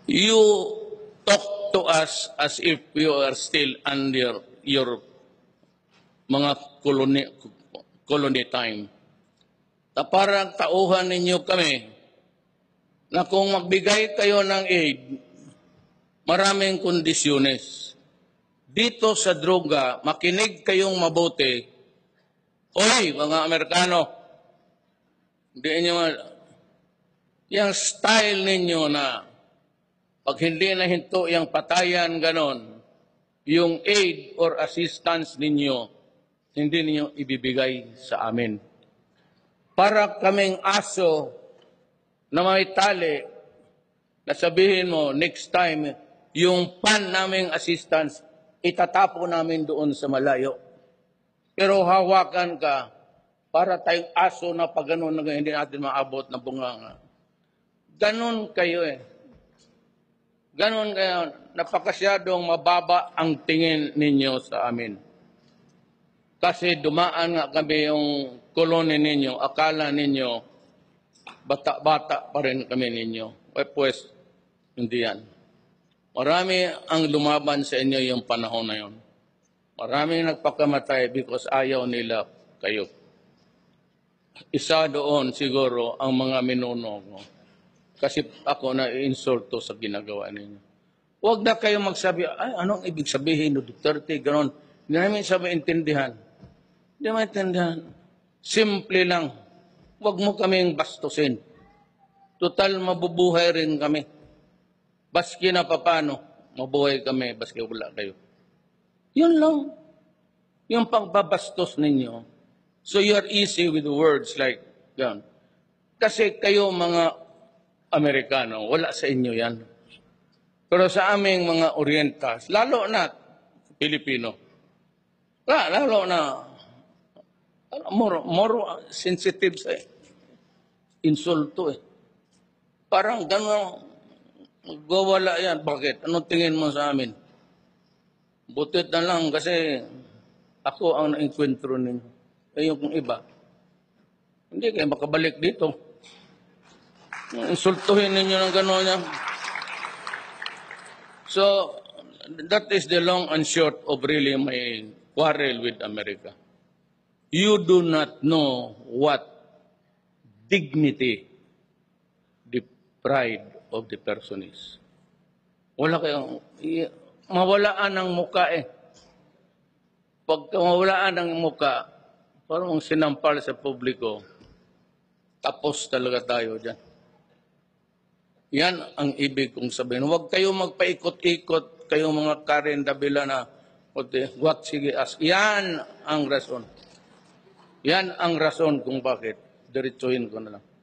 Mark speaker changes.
Speaker 1: You talk to us as if we are still under your mga colony time. Parang tauhan ninyo kami na kung magbigay kayo ng aid, maraming kondisyones. Dito sa droga, makinig kayong mabuti. Hoy, mga Amerikano, hindi nyo, yung style ninyo na pag hindi na hinto yung patayan ganon, yung aid or assistance ninyo, hindi ninyo ibibigay sa amin. Para kaming aso na may tali, na sabihin mo, next time, yung pan naming assistance, itatapo namin doon sa malayo. Pero hawakan ka, para tayong aso na pag ganun na hindi natin maabot na bunganga. Ganon kayo eh. Ganon kayo. Napakasyadong mababa ang tingin ninyo sa amin. Kasi dumaan nga kami yung kolony ninyo, akala ninyo, bata-bata pa rin kami ninyo. Pues, hindi yan. Marami ang lumaban sa inyo yung panahon na yun. Marami nagpakamatay because ayaw nila kayo. Isa doon siguro ang mga minuno ko. Kasi ako na-insulto sa ginagawa ninyo. Huwag na kayo magsabi, ay, anong ibig sabihin, Duterte, gano'n. Hindi namin sabi intindihan. Hindi maintindihan. Simple lang. Huwag mo kaming bastusin. Total, mabubuhay rin kami. Baski na papano, mabuhay kami, baski wala kayo. Yun lang. Yung pagbabastos ninyo. So you're easy with words like yan. Kasi kayo mga Amerikano, wala sa inyo yan. Pero sa aming mga Orientals, lalo na Pilipino, lalo na more sensitive sa insulto eh. Parang gano'n, magwawala yan. Bakit? Anong tingin mo sa amin? Butit na lang kasi ako ang na-enkwentro ninyo. Kayo kung iba. Hindi kayo makabalik dito. Insultuhin ninyo ng gano'n yan. So, that is the long and short of really my quarrel with America. You do not know what dignity, the pride of the person is. Wala kayong, mawalaan ng muka eh. Pagka mawalaan ng muka, parang sinampal sa publiko, tapos talaga tayo dyan. Yan ang ibig kong sabihin. Huwag kayong magpaikot-ikot, kayong mga Karen Davila na, what sige as. Yan ang rason. Yan ang rason kung bakit. Diretsuhin ko na lang.